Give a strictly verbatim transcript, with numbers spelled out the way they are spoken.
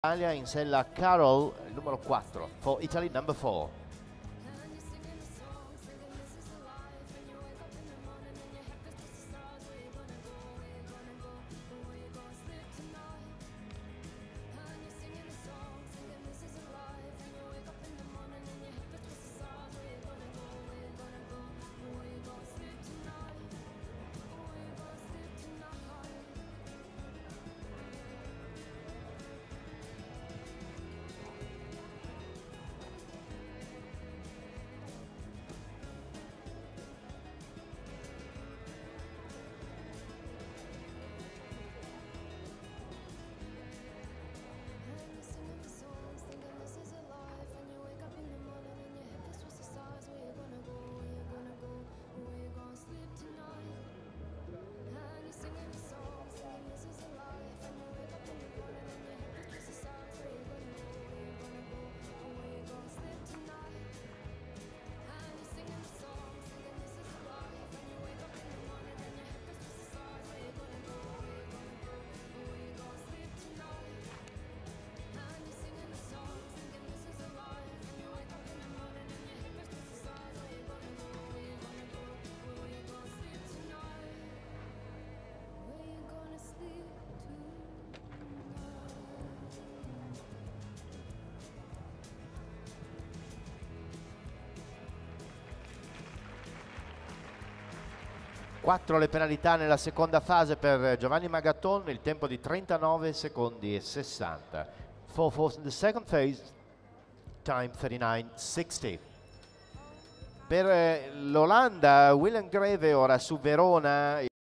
Italia in sella Carol, numero quattro, for Italy number four. quattro le penalità nella seconda fase per Giovanni Magaton, il tempo di trentanove secondi e sessanta. four fourths in the second phase, time thirty-nine sixty. Per l'Olanda, Willem Greve ora su Verona.